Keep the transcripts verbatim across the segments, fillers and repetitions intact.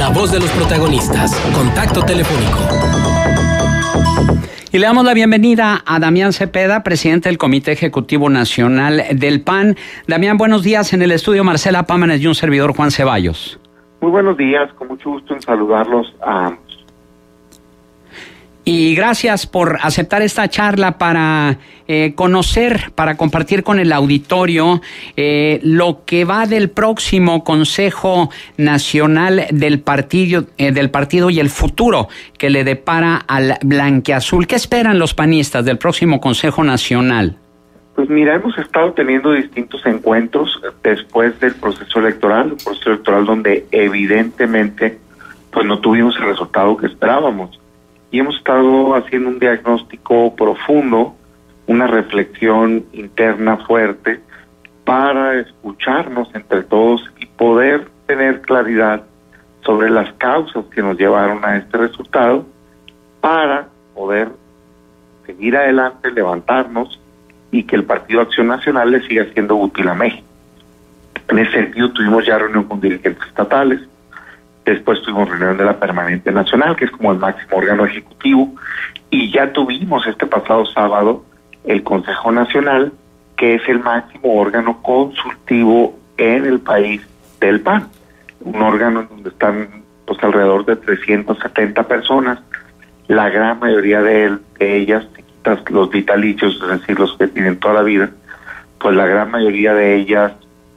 La voz de los protagonistas. Contacto telefónico. Y le damos la bienvenida a Damián Cepeda, presidente del Comité Ejecutivo Nacional del P A N. Damián, buenos días. En el estudio Marcela Pámanes y un servidor, Juan Ceballos. Muy buenos días, con mucho gusto en saludarlos a ambos. Y gracias por aceptar esta charla para eh, conocer, para compartir con el auditorio eh, lo que va del próximo Consejo Nacional del Partido, eh, del partido y el futuro que le depara al blanquiazul. ¿Qué esperan los panistas del próximo Consejo Nacional? Pues mira, hemos estado teniendo distintos encuentros después del proceso electoral, un proceso electoral donde evidentemente pues no tuvimos el resultado que esperábamos. Y hemos estado haciendo un diagnóstico profundo, una reflexión interna fuerte para escucharnos entre todos y poder tener claridad sobre las causas que nos llevaron a este resultado para poder seguir adelante, levantarnos y que el Partido Acción Nacional le siga siendo útil a México. En ese sentido tuvimos ya reunión con dirigentes estatales. Después tuvimos reunión de la Permanente Nacional, que es como el máximo órgano ejecutivo, y ya tuvimos este pasado sábado el Consejo Nacional, que es el máximo órgano consultivo en el país del P A N, un órgano en donde están pues alrededor de trescientas setenta personas, la gran mayoría de, él, de ellas, si quitas los vitalicios, es decir, los que tienen toda la vida, pues la gran mayoría de ellas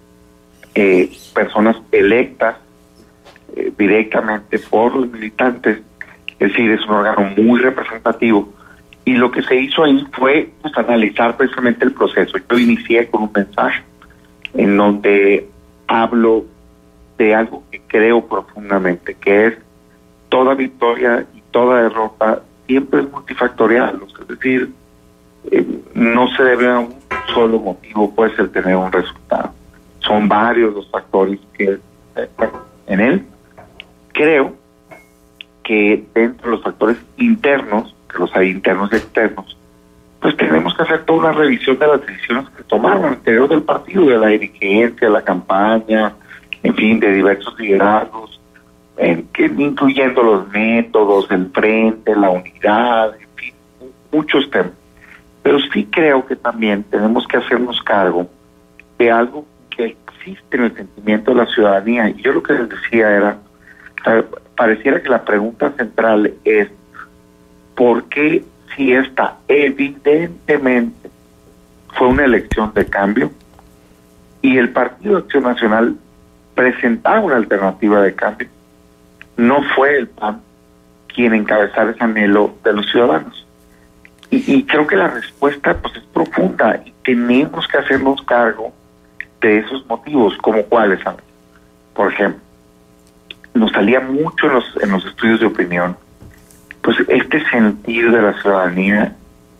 eh, personas electas Eh, directamente por los militantes, es decir, es un órgano muy representativo, y lo que se hizo ahí fue pues, analizar precisamente el proceso. Yo inicié con un mensaje en donde hablo de algo que creo profundamente, que es toda victoria y toda derrota siempre es multifactorial, es decir, eh, no se debe a un solo motivo pues el tener un resultado, son varios los factores que eh, en él. Creo que dentro de los factores internos, que los hay internos y externos, pues tenemos que hacer toda una revisión de las decisiones que tomaron al interior del partido, de la dirigencia, de la campaña, en fin, de diversos liderazgos, en que, incluyendo los métodos, el frente, la unidad, en fin, muchos temas. Pero sí creo que también tenemos que hacernos cargo de algo que existe en el sentimiento de la ciudadanía. Y yo lo que les decía era, pareciera que la pregunta central es ¿por qué, si esta evidentemente fue una elección de cambio y el Partido Acción Nacional presentaba una alternativa de cambio, no fue el P A N quien encabezara ese anhelo de los ciudadanos? Y, y creo que la respuesta pues es profunda y tenemos que hacernos cargo de esos motivos, como cuáles, ¿sabes? Por ejemplo, nos salía mucho en los, en los estudios de opinión, pues este sentir de la ciudadanía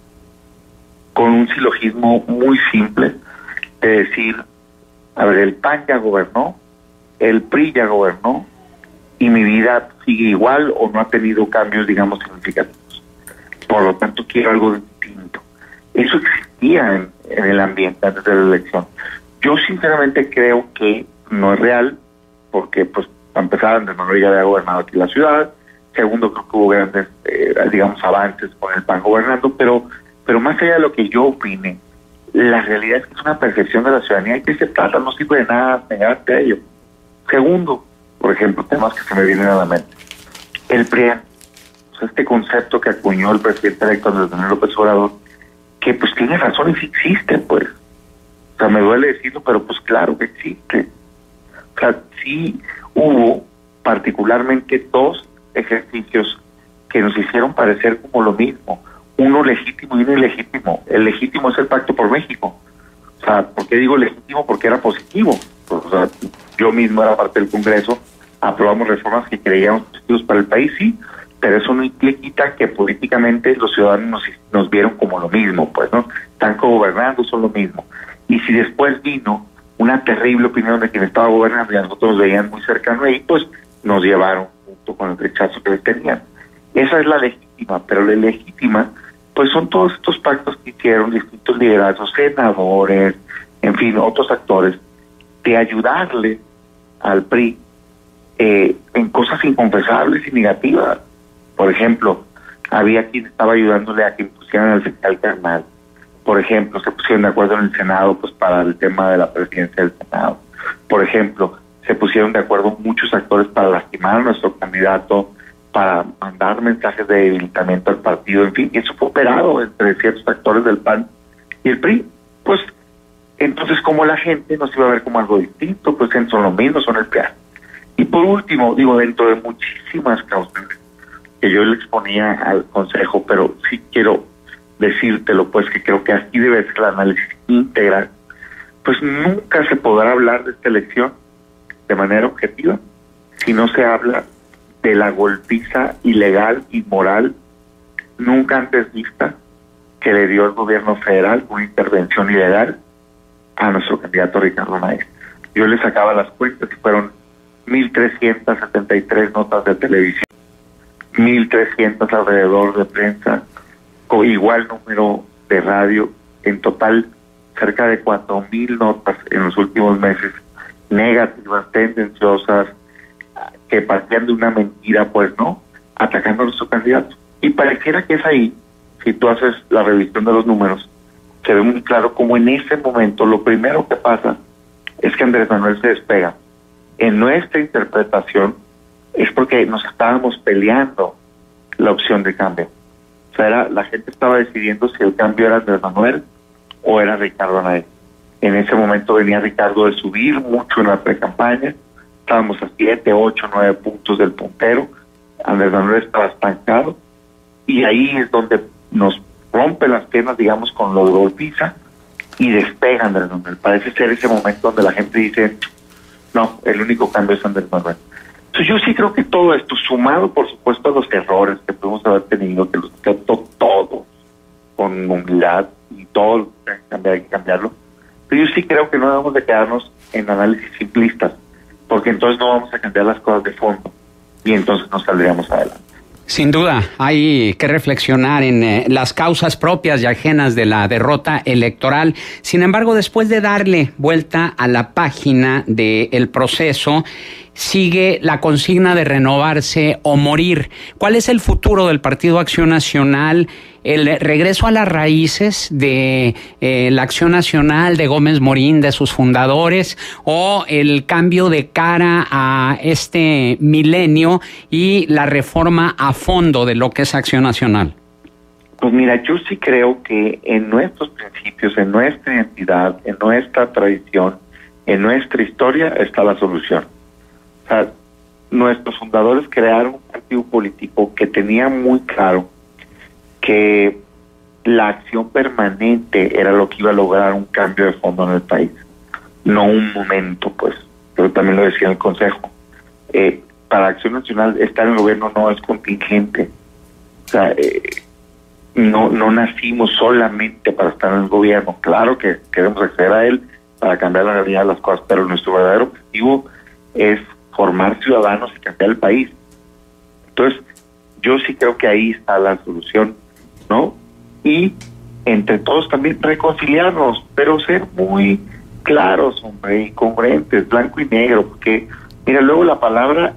con un silogismo muy simple de decir, a ver, el P A N ya gobernó, el P R I ya gobernó, y mi vida sigue igual o no ha tenido cambios, digamos, significativos. Por lo tanto, quiero algo distinto. Eso existía en, en el ambiente antes de la elección. Yo sinceramente creo que no es real, porque pues para empezar, Andrés Manuel ya había gobernado aquí la ciudad. Segundo, creo que hubo grandes, eh, digamos, avances con el P A N gobernando, pero pero más allá de lo que yo opine, la realidad es que es una percepción de la ciudadanía y que se trata, no sirve de nada negarte a ello. Segundo, por ejemplo, temas que se me vienen a la mente. El P R I A N, pues este concepto que acuñó el presidente electo Andrés Manuel López Obrador, que pues tiene razón y sí existe, pues. O sea, me duele decirlo, pero pues claro que existe. O sea, sí hubo particularmente dos ejercicios que nos hicieron parecer como lo mismo, uno legítimo y uno ilegítimo. El legítimo es el Pacto por México. O sea, ¿por qué digo legítimo? Porque era positivo. O sea, yo mismo era parte del Congreso, aprobamos reformas que creíamos positivos para el país, sí, pero eso no implica que políticamente los ciudadanos nos, nos vieron como lo mismo, pues, ¿no? Están gobernando, son lo mismo. Y si después vino una terrible opinión de quien estaba gobernando y a nosotros nos veían muy cercano ahí, pues nos llevaron junto con el rechazo que les tenían. Esa es la legítima, pero la ilegítima, pues son todos estos pactos que hicieron distintos liderazgos, senadores, en fin, otros actores, de ayudarle al P R I eh, en cosas inconfesables y negativas. Por ejemplo, había quien estaba ayudándole a que impusieran el fiscal carnal. Por ejemplo, se pusieron de acuerdo en el Senado pues para el tema de la presidencia del Senado. Por ejemplo, se pusieron de acuerdo muchos actores para lastimar a nuestro candidato, para mandar mensajes de debilitamiento al partido, en fin, eso fue operado entre ciertos actores del P A N y el P R I. Pues, entonces, como la gente nos iba a ver como algo distinto, pues son lo mismo, son el P R I. Y por último, digo, dentro de muchísimas causas que yo le exponía al Consejo, pero sí quiero decírtelo, pues que creo que así debe ser el análisis integral, pues nunca se podrá hablar de esta elección de manera objetiva si no se habla de la golpiza ilegal y moral nunca antes vista que le dio el gobierno federal, una intervención ilegal a nuestro candidato Ricardo Anaya. Yo le sacaba las cuentas y fueron mil trescientas setenta y tres notas de televisión, mil trescientas alrededor de prensa, con igual número de radio, en total cerca de cuatro mil notas en los últimos meses, negativas, tendenciosas, que partían de una mentira, pues no, atacando a nuestro candidato. Y pareciera que es ahí, si tú haces la revisión de los números, se ve muy claro como en ese momento lo primero que pasa es que Andrés Manuel se despega. En nuestra interpretación es porque nos estábamos peleando la opción de cambio. O sea, era, la gente estaba decidiendo si el cambio era Andrés Manuel o era Ricardo Anaya. En ese momento venía Ricardo de subir mucho en la pre-campaña, estábamos a siete, ocho, nueve puntos del puntero, Andrés Manuel estaba estancado, y ahí es donde nos rompe las piernas, digamos, con lo de golpiza, y despega Andrés Manuel. Parece ser ese momento donde la gente dice, no, el único cambio es Andrés Manuel. Entonces yo sí creo que todo esto, sumado por supuesto a los errores que pudimos haber tenido, que los acepto todos con humildad, y todo lo que hay que cambiar, hay que cambiarlo, pero yo sí creo que no debemos de quedarnos en análisis simplistas, porque entonces no vamos a cambiar las cosas de fondo, y entonces no saldríamos adelante. Sin duda, hay que reflexionar en eh, las causas propias y ajenas de la derrota electoral. Sin embargo, después de darle vuelta a la página del proceso, sigue la consigna de renovarse o morir. ¿Cuál es el futuro del Partido Acción Nacional? ¿El regreso a las raíces de eh, la Acción Nacional de Gómez Morín, de sus fundadores, o el cambio de cara a este milenio y la reforma a fondo de lo que es Acción Nacional? Pues mira, yo sí creo que en nuestros principios, en nuestra identidad, en nuestra tradición, en nuestra historia está la solución. O sea, nuestros fundadores crearon un partido político que tenía muy claro que la acción permanente era lo que iba a lograr un cambio de fondo en el país, no un momento, pues. Pero también lo decía en el Consejo. Eh, para Acción Nacional, estar en el gobierno no es contingente. O sea, eh, no, no nacimos solamente para estar en el gobierno. Claro que queremos acceder a él para cambiar la realidad de las cosas, pero nuestro verdadero objetivo es formar ciudadanos y cambiar el país. Entonces, yo sí creo que ahí está la solución, ¿no? Y entre todos también reconciliarnos, pero ser muy claros, hombre, y congruentes, blanco y negro, porque, mira, luego la palabra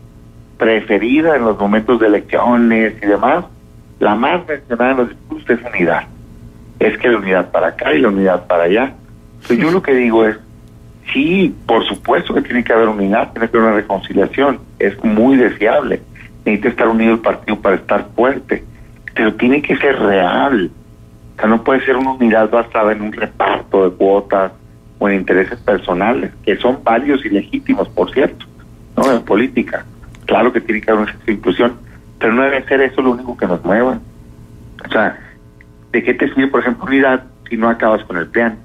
preferida en los momentos de elecciones y demás, la más mencionada en los discursos es unidad. Es que la unidad para acá y la unidad para allá. Entonces, yo lo que digo es, sí, por supuesto que tiene que haber unidad, tiene que haber una reconciliación, es muy deseable. Necesita estar unido el partido para estar fuerte, pero tiene que ser real. O sea, no puede ser una unidad basada en un reparto de cuotas o en intereses personales, que son válidos y legítimos, por cierto, ¿no? En política. Claro que tiene que haber una inclusión, pero no debe ser eso lo único que nos mueva. O sea, ¿de qué te sirve, por ejemplo, unidad si no acabas con el P R I A N?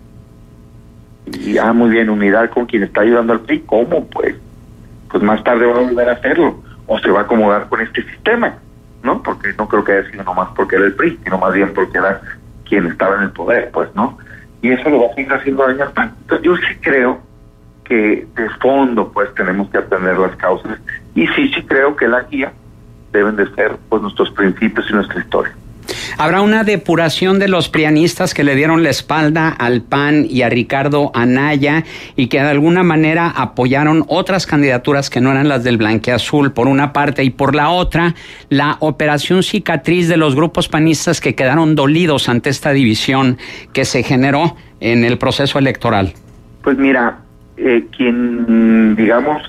Y, ah, muy bien, unidad con quien está ayudando al P R I. ¿Cómo? Pues, pues más tarde va a volver a hacerlo, o se va a acomodar con este sistema, ¿no? Porque no creo que haya sido nomás porque era el P R I, sino más bien porque era quien estaba en el poder, pues, ¿no? Y eso lo va a seguir haciendo daño al P A N. Entonces, yo sí creo que de fondo, pues, tenemos que atender las causas, y sí, sí creo que la guía deben de ser, pues, nuestros principios y nuestra historia. ¿Habrá una depuración de los prianistas que le dieron la espalda al P A N y a Ricardo Anaya y que de alguna manera apoyaron otras candidaturas que no eran las del blanqueazul, por una parte, y por la otra, la operación cicatriz de los grupos panistas que quedaron dolidos ante esta división que se generó en el proceso electoral? Pues mira, eh, quien, digamos,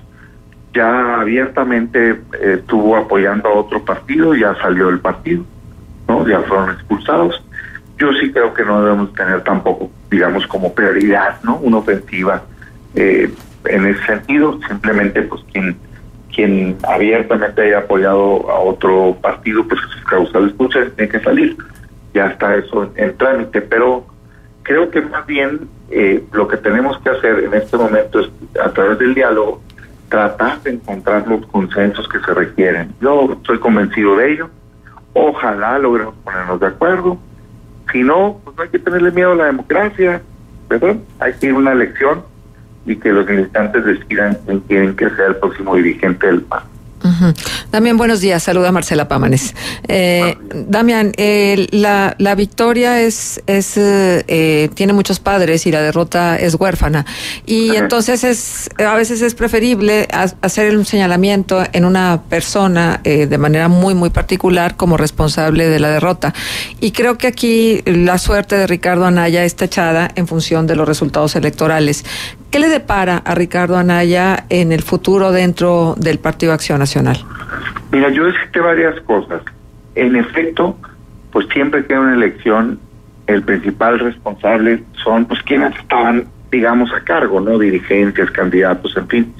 ya abiertamente eh, estuvo apoyando a otro partido, ya salió del partido, ¿no? Ya fueron expulsados. Yo sí creo que no debemos tener tampoco, digamos, como prioridad, ¿no? Una ofensiva eh, en ese sentido. Simplemente, pues, quien quien abiertamente haya apoyado a otro partido, pues, sus causas de expulsión tiene que salir. Ya está eso en, en trámite, pero creo que más bien eh, lo que tenemos que hacer en este momento es, a través del diálogo, tratar de encontrar los consensos que se requieren. Yo estoy convencido de ello. Ojalá logremos ponernos de acuerdo. Si no, pues no hay que tenerle miedo a la democracia, ¿verdad? Hay que ir a una elección y que los militantes decidan quién quieren que sea el próximo dirigente del P A N. Uh-huh. Damián, buenos días. Saluda Marcela Pámanes. Eh, Damián, eh, la, la victoria es, es eh, tiene muchos padres y la derrota es huérfana. Y uh-huh. entonces es a veces es preferible a, hacer un señalamiento en una persona eh, de manera muy, muy particular como responsable de la derrota. Y creo que aquí la suerte de Ricardo Anaya está echada en función de los resultados electorales. ¿Qué le depara a Ricardo Anaya en el futuro dentro del Partido Acción Nacional? Mira, yo decirte varias cosas. En efecto, pues siempre que hay una elección, el principal responsable son pues quienes estaban, digamos, a cargo, ¿no? Dirigencias, candidatos, en fin.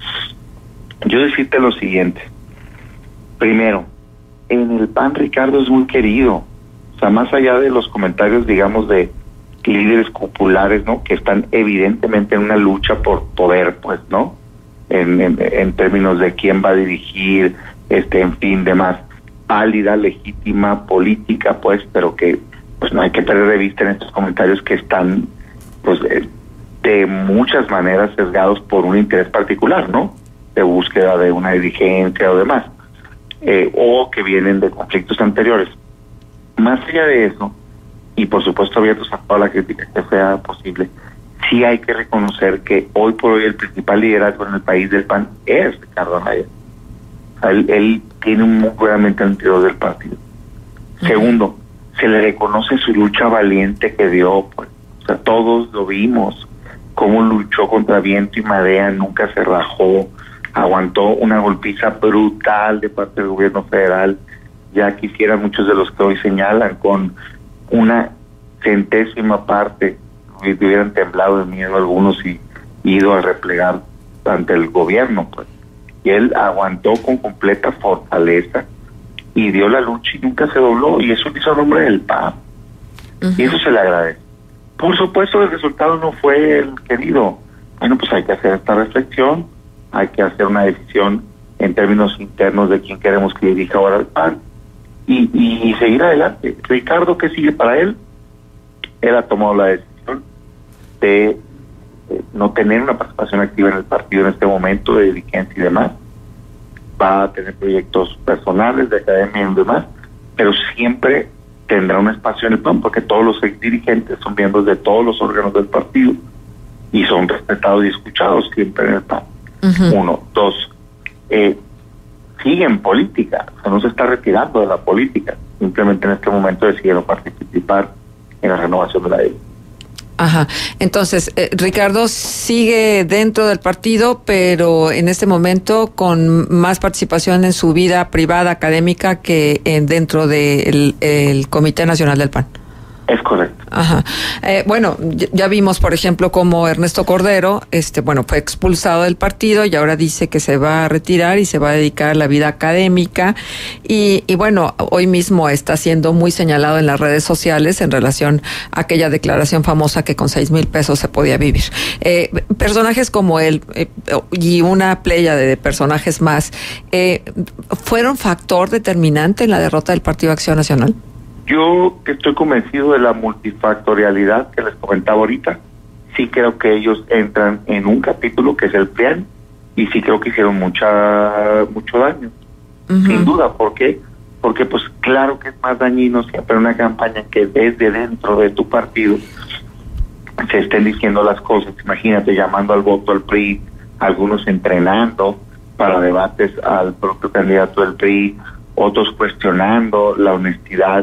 Yo decirte lo siguiente. Primero, en el P A N Ricardo es muy querido. O sea, más allá de los comentarios, digamos, de líderes populares, ¿no? Que están evidentemente en una lucha por poder, pues, ¿no? En, en, en términos de quién va a dirigir, este, en fin, demás, válida, legítima, política, pues, pero que, pues, no hay que perder de vista en estos comentarios que están, pues, de, de muchas maneras sesgados por un interés particular, ¿no? De búsqueda de una dirigencia o demás, eh, o que vienen de conflictos anteriores. Más allá de eso, y por supuesto abiertos a toda la crítica que sea posible, sí hay que reconocer que hoy por hoy el principal liderazgo en el país del P A N es Ricardo Anaya. O sea, él, él tiene un muy buenamente al interior del partido. Uh-huh. Segundo, se le reconoce su lucha valiente que dio, pues, o sea, todos lo vimos, cómo luchó contra viento y marea, nunca se rajó, aguantó una golpiza brutal de parte del gobierno federal. Ya quisieran muchos de los que hoy señalan con una centésima parte hubieran temblado de miedo algunos y ido a replegar ante el gobierno, pues. Y él aguantó con completa fortaleza y dio la lucha y nunca se dobló, y eso lo hizo a nombre del P A N. Uh-huh. Y eso se le agradece. Por supuesto, el resultado no fue el querido. Bueno, pues hay que hacer esta reflexión, hay que hacer una decisión en términos internos de quién queremos que dirija ahora el P A N. Y, y seguir adelante. Ricardo, ¿qué sigue para él? Él ha tomado la decisión de eh, no tener una participación activa en el partido en este momento, de dirigencia y demás. Va a tener proyectos personales, de academia y demás, pero siempre tendrá un espacio en el P A N, porque todos los dirigentes son miembros de todos los órganos del partido y son respetados y escuchados siempre en el P A N. Uh-huh. Uno. Dos, eh, sigue en política, o sea, no se está retirando de la política, simplemente en este momento decidieron participar en la renovación de la ley. Ajá, entonces, eh, Ricardo sigue dentro del partido, pero en este momento con más participación en su vida privada, académica, que en, dentro del el Comité Nacional del P A N. Es correcto. Ajá. Eh, bueno, ya vimos, por ejemplo, cómo Ernesto Cordero, este, bueno, fue expulsado del partido y ahora dice que se va a retirar y se va a dedicar a la vida académica. Y, y bueno, hoy mismo está siendo muy señalado en las redes sociales en relación a aquella declaración famosa que con seis mil pesos se podía vivir. Eh, personajes como él eh, y una playa de personajes más, eh, ¿fueron factor determinante en la derrota del Partido Acción Nacional? Yo estoy convencido de la multifactorialidad que les comentaba ahorita. Sí creo que ellos entran en un capítulo que es el P R I A N y sí creo que hicieron mucha mucho daño. Uh-huh. Sin duda. ¿Por qué? porque pues claro que es más dañino siempre una campaña que desde dentro de tu partido se estén diciendo las cosas. Imagínate llamando al voto al P R I, algunos entrenando para debates al propio candidato del P R I, otros cuestionando la honestidad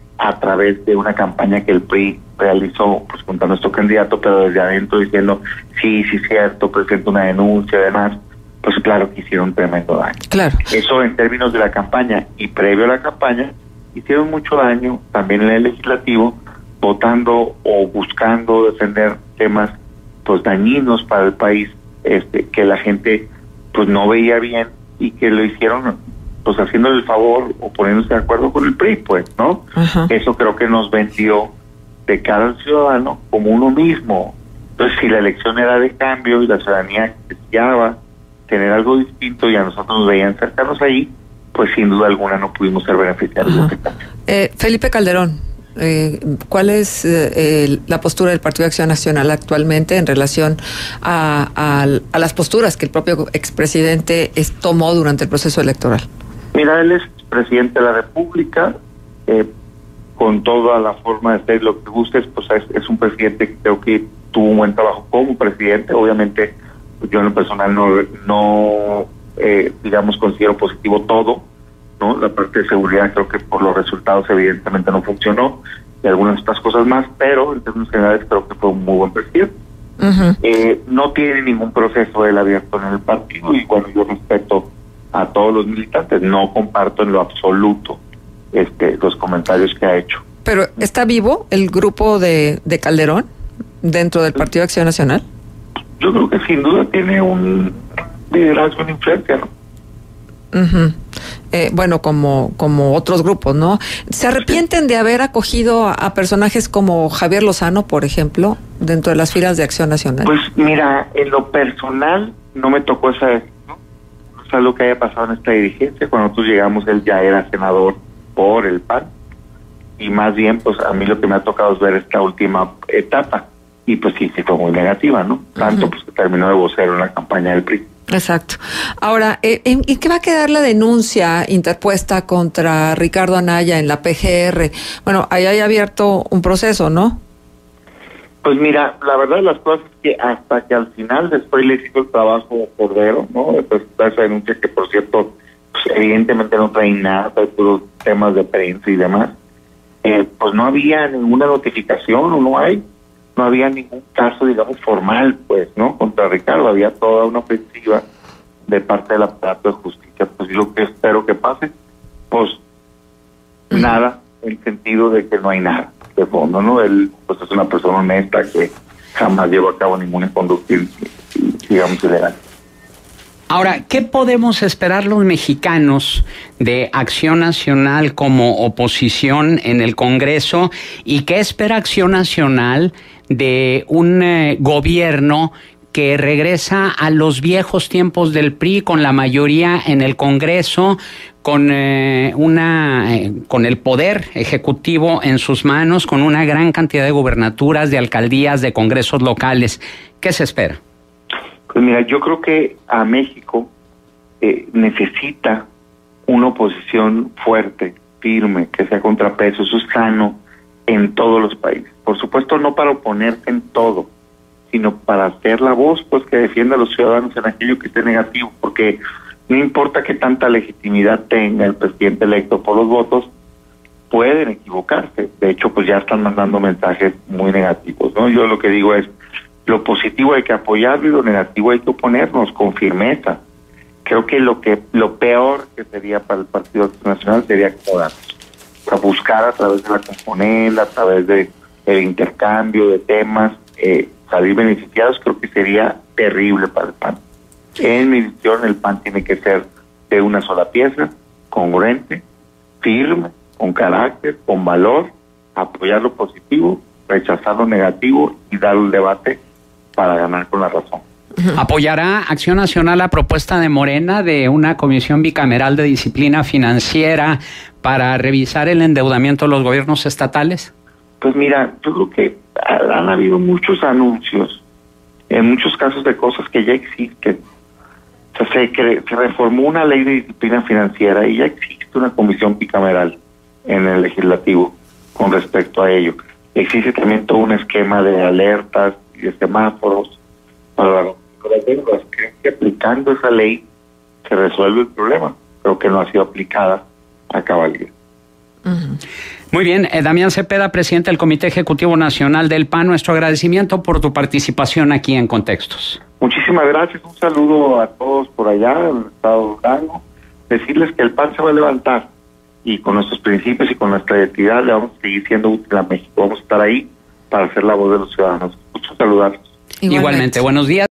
a través de una campaña que el P R I realizó pues junto a nuestro candidato, pero desde adentro diciendo sí, sí, cierto, presento una denuncia, además, pues claro que hicieron tremendo daño. Claro. Eso en términos de la campaña, y previo a la campaña, hicieron mucho daño también en el legislativo, votando o buscando defender temas pues dañinos para el país, este que la gente pues no veía bien y que lo hicieron pues haciéndole el favor o poniéndose de acuerdo con el P R I, pues, ¿no? Ajá. Eso creo que nos vendió de cara al ciudadano como uno mismo. Entonces, si la elección era de cambio y la ciudadanía deseaba tener algo distinto y a nosotros nos veían cercanos ahí, pues sin duda alguna no pudimos ser beneficiarios de este cambio. Eh, Felipe Calderón, eh, ¿cuál es eh, la postura del Partido de Acción Nacional actualmente en relación a, a, a las posturas que el propio expresidente es, tomó durante el proceso electoral? Mira, él es presidente de la República, eh, con toda la forma de ser lo que gustes, pues es, es un presidente que creo que tuvo un buen trabajo como presidente. Obviamente, pues yo en lo personal no, no eh, digamos, considero positivo todo, ¿no? La parte de seguridad creo que por los resultados evidentemente no funcionó, y algunas otras cosas más, pero en términos generales creo que fue un muy buen presidente. Uh-huh. Eh, no tiene ningún proceso él abierto en el partido, y bueno, yo respeto a todos los militantes, no comparto en lo absoluto este los comentarios que ha hecho. Pero ¿está vivo el grupo de, de Calderón dentro del Partido de Acción Nacional? Yo creo que sin duda tiene un liderazgo, una influencia, ¿no? Uh-huh. Eh, bueno, como como otros grupos, ¿no? ¿Se arrepienten de haber acogido a, a personajes como Javier Lozano, por ejemplo, dentro de las filas de Acción Nacional? Pues mira, en lo personal no me tocó esa decisión, no es algo que haya pasado en esta dirigencia. Cuando nosotros llegamos él ya era senador por el P A N, y más bien pues a mí lo que me ha tocado es ver esta última etapa, y pues sí, sí fue muy negativa, ¿no? Tanto uh-huh. pues que terminó de vocero en la campaña del P R I. Exacto. Ahora, ¿en, ¿en qué va a quedar la denuncia interpuesta contra Ricardo Anaya en la P G R? Bueno, ahí hay abierto un proceso, ¿no? Pues mira, la verdad de las cosas es que hasta que al final después le hizo el trabajo Cordero, ¿no? Después de esa denuncia que, por cierto, pues evidentemente no trae nada, trae puros temas de prensa y demás, eh, pues no había ninguna notificación, o no hay, no había ningún caso, digamos, formal, pues, ¿no? Contra Ricardo, había toda una ofensiva de parte del aparato de justicia. Pues yo lo que espero que pase, pues, uh-huh. nada, en el sentido de que no hay nada de fondo, ¿no? Él, pues, es una persona honesta que jamás llevó a cabo ninguna conducta, digamos, ilegal. Ahora, ¿qué podemos esperar los mexicanos de Acción Nacional como oposición en el Congreso, y qué espera Acción Nacional de un eh, gobierno que regresa a los viejos tiempos del P R I, con la mayoría en el Congreso, con eh, una eh, con el poder ejecutivo en sus manos, con una gran cantidad de gubernaturas, de alcaldías, de congresos locales? ¿Qué se espera? Pues mira, yo creo que a México eh, necesita una oposición fuerte, firme, que sea contrapeso. Eso es sano en todos los países. Por supuesto, no para oponerse en todo, sino para hacer la voz, pues, que defienda a los ciudadanos en aquello que esté negativo, porque no importa qué tanta legitimidad tenga el presidente electo por los votos, pueden equivocarse. De hecho, pues ya están mandando mensajes muy negativos, ¿no? Yo lo que digo es, lo positivo hay que apoyarlo y lo negativo hay que oponernos con firmeza. Creo que lo que lo peor que sería para el Partido Nacional sería acomodarnos, a buscar a través de la componenda, a través de el intercambio de temas, eh, salir beneficiados. Creo que sería terrible para el P A N. En mi visión, el P A N tiene que ser de una sola pieza, congruente, firme, con carácter, con valor, apoyar lo positivo, rechazar lo negativo y dar un debate para ganar con la razón. ¿Apoyará Acción Nacional la propuesta de Morena de una comisión bicameral de disciplina financiera para revisar el endeudamiento de los gobiernos estatales? Pues mira, yo creo que han habido muchos anuncios, en muchos casos de cosas que ya existen. sea, se, cre se reformó una ley de disciplina financiera y ya existe una comisión bicameral en el legislativo con respecto a ello. Existe también todo un esquema de alertas y de semáforos para las deudas. Creo que aplicando esa ley se resuelve el problema, pero que no ha sido aplicada a cabalidad. Uh-huh. Muy bien, eh, Damián Cepeda, presidente del Comité Ejecutivo Nacional del P A N, nuestro agradecimiento por tu participación aquí en Contextos. Muchísimas gracias, un saludo a todos por allá en el estado de Durango. Decirles que el P A N se va a levantar y con nuestros principios y con nuestra identidad le vamos a seguir siendo útil a México. Vamos a estar ahí para hacer la voz de los ciudadanos. Muchos saludos. Igualmente, Igualmente buenos días.